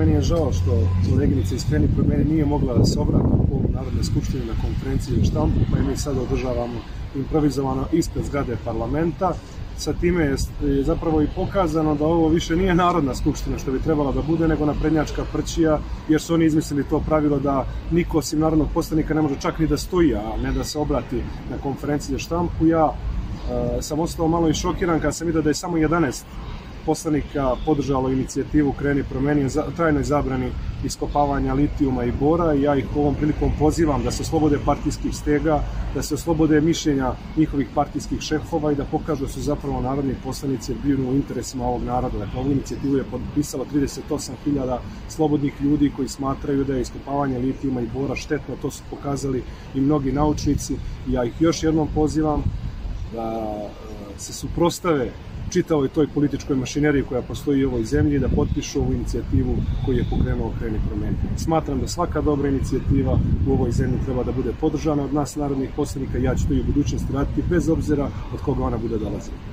Meni je žao što koleginica iz Kreni promeni nije mogla da se obrati u Narodne skupštine na konferenciji za štampu, pa i mi sad održavamo improvizovano ispred zgrade parlamenta. Sa time je zapravo i pokazano da ovo više nije Narodna skupština što bi trebala da bude, nego naprednjačka prćija, jer su oni izmislili to pravilo da niko osim narodnog poslanika ne može čak ni da stoji, a ne da se obrati na konferenciji za štampu. Ja sam ostao malo i šokiran kad sam vidio da je samo 11 poslanika podržalo inicijativu Kreni promeni o trajnoj zabrani iskopavanja litijuma i bora, i ja ih ovom prilikom pozivam da se oslobode partijskih stega, da se oslobode mišljenja njihovih partijskih šefova i da pokažu da su zapravo narodni poslanici brinu o interesima ovog naroda. Dakle, ovu inicijativu je potpisalo 38.000 slobodnih ljudi koji smatraju da je iskopavanje litijuma i bora štetno. To su pokazali i mnogi naučnici, i ja ih još jednom pozivam da se suprotstave čitavoj toj političkoj mašineriji koja postoji u ovoj zemlji, da potpišu ovu inicijativu koju je pokrenuo Kreni promeni. Smatram da svaka dobra inicijativa u ovoj zemlji treba da bude podržana od nas narodnih poslanika, i ja ću to i u budućnosti raditi bez obzira od koga ona bude dolazila.